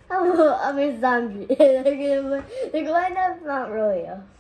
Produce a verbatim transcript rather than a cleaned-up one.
I'm a, I'm a zombie. they're, gonna, they're going to Mount Rodeo.